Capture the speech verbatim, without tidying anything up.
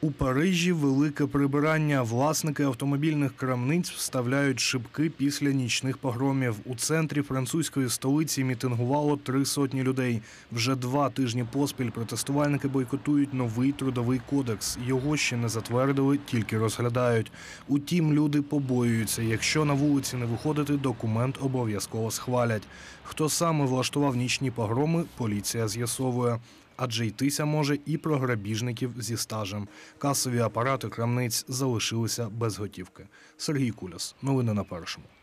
У Парижі велике прибирання. Власники автомобільних крамниць вставляють шибки після нічних погромів. У центрі французької столиці мітингувало три сотні людей. Вже два тижні поспіль протестувальники бойкотують новий трудовий кодекс. Його ще не затвердили, тільки розглядають. Утім, люди побоюються. Якщо на вулиці не виходити, документ обов'язково схвалять. Хто саме влаштував нічні погроми, поліція з'ясовує. Адже йтися може і про грабіжників зі стажем. Касові апарати крамниць залишилися без готівки. Сергій Куляс. Новини на Першому.